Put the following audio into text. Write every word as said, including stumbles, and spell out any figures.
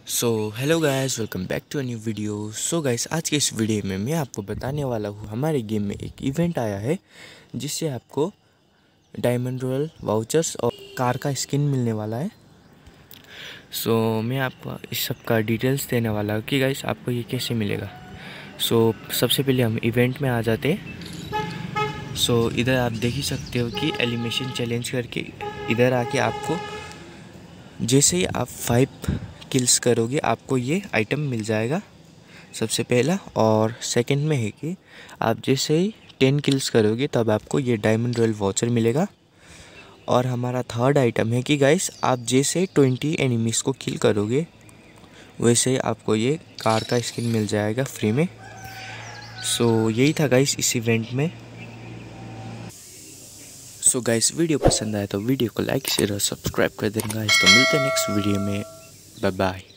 So hello guys, welcome back to a new video. So guys, आज के इस video में मैं आपको बताने वाला हूँ हमारे गेम में एक इवेंट आया है जिससे आपको डायमंड रॉयल वाउचर्स और कार का स्किन मिलने वाला है। सो so, मैं आपको इस सब का डिटेल्स देने वाला हूँ कि गाइस आपको ये कैसे मिलेगा। सो so, सबसे पहले हम इवेंट में आ जाते हैं। सो so, इधर आप देख ही सकते हो कि एलिमिनेशन चैलेंज करके इधर आके आपको जैसे ही आप फाइव किल्स करोगे आपको ये आइटम मिल जाएगा सबसे पहला। और सेकंड में है कि आप जैसे ही टेन किल्स करोगे तब आपको ये डायमंड रॉयल वाउचर मिलेगा। और हमारा थर्ड आइटम है कि गाइस आप जैसे ट्वेंटी एनिमीज़ को किल करोगे वैसे ही आपको ये कार का स्किन मिल जाएगा फ्री में। सो यही था गाइस इस इवेंट में। सो गाइस, वीडियो पसंद आया तो वीडियो को लाइक शेयर और सब्सक्राइब कर देना गाइस। तो मिलते हैं नेक्स्ट वीडियो में। Bye bye.